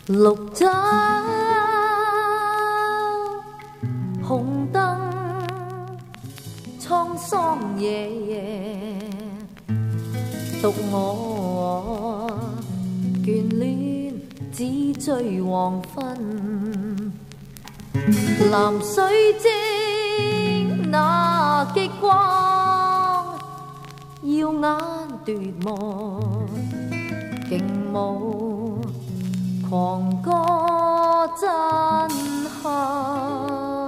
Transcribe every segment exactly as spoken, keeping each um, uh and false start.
綠燈紅燈，滄桑夜夜，獨我眷戀只追黃昏。藍水晶那極光，耀眼奪目，勁舞狂歌震撼。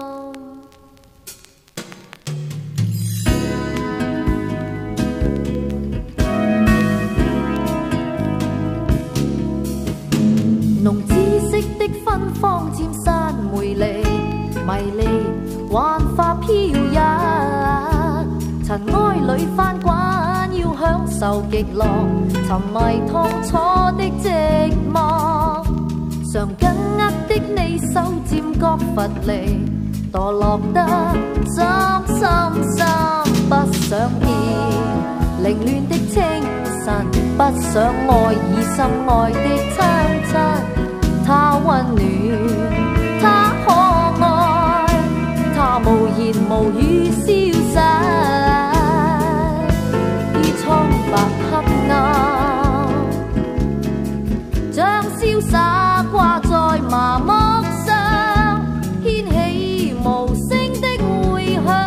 濃紫色的芬芳佔山梅離，迷離幻化飄逸，塵埃裏翻滾，要享受極樂，沉迷痛楚的寂寞，常緊握的你手漸覺乏力，墮落得深深深，不想見凌亂的清晨，不想愛已深愛的親親，他溫暖，他可愛，他無言無語消失於蒼白黑暗，像瀟灑掛在麻木上，掀起無聲的迴響。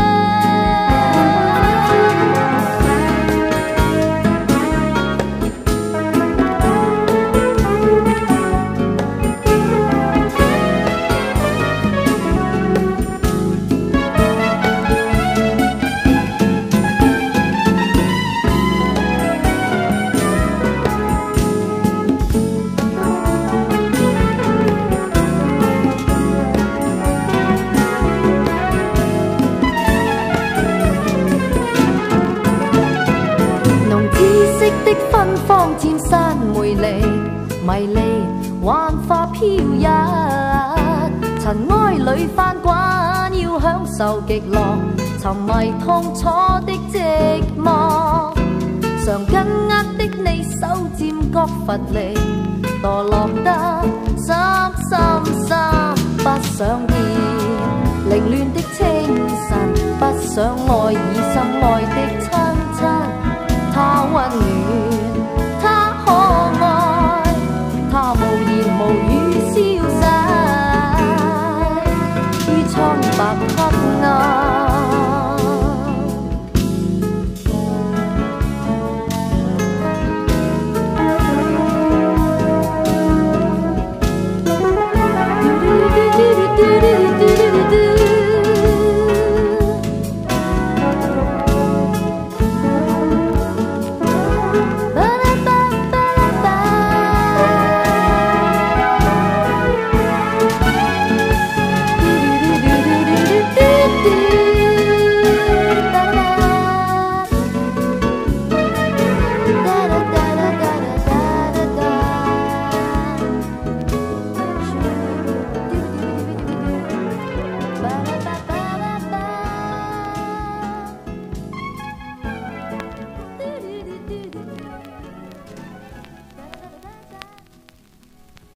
芬芳佔山梅離，迷離幻化飄逸，塵埃裏翻滾，要享受極樂，沉迷痛楚的寂寞，常緊握的你手漸覺乏力，墮落得深深深，不想見凌亂的清晨，不想愛已深愛的親親，他溫暖，他可愛，他無言無語消失於蒼白黑暗。